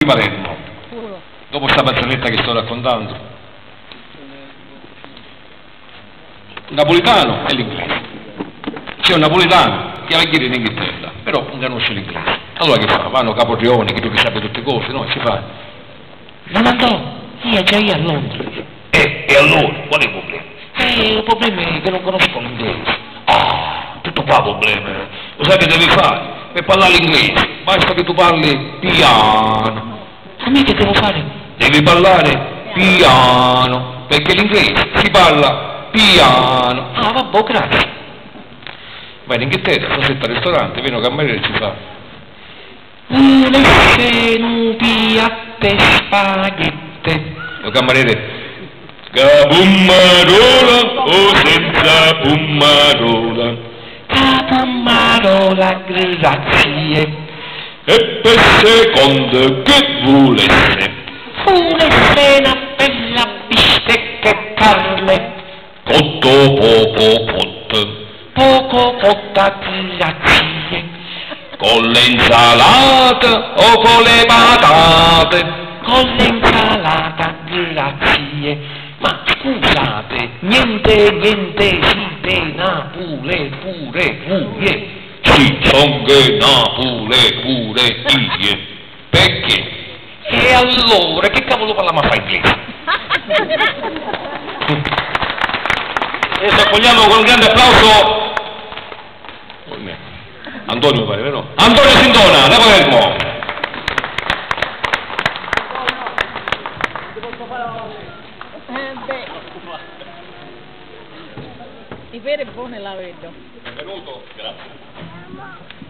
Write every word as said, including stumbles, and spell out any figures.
Palermo, dopo sta barzelletta che sto raccontando. Il napoletano è l'inglese. C'è un napoletano che va a chiedere in Inghilterra, però non conosce l'inglese. Allora che fa? Vanno Capotrione, che tu che sappia tutte cose, no? Si fa. Non andò, io già io a Londra. E, e allora, qual è il problema? Eh, il problema è che non conosco l'inglese. Ah, tutto qua il problema. Lo sai che devi fare? Per parlare l'inglese, basta che tu parli piano. A me che devo fare? Devi parlare piano, perché l'inglese si parla piano. Ah, vabbè, grazie. Vai in Inghilterra, stasetta al ristorante, viene un cameriere e ci fa volesse un piatte spaghetti. Il cameriere, capummarola o senza pummarola? Capummarola, grazie. E per secondo che volesse? Volesse una bella bistecca e carne. Cotto poco cotto. Poco cotta, grazie. Con l'insalata o con le patate? Con l'insalata, grazie. Ma scusate, niente, niente, siete Napoli pure, pure. Sì, son che Napoli pure, io. Perché? E allora, che cavolo parliamo a fare inglese? Adesso accogliamo con un grande applauso Antonio, mi pare, vero? Antonio Sindona, da Palermo. Eh beh, di vero e buono la vedo. Benvenuto, grazie.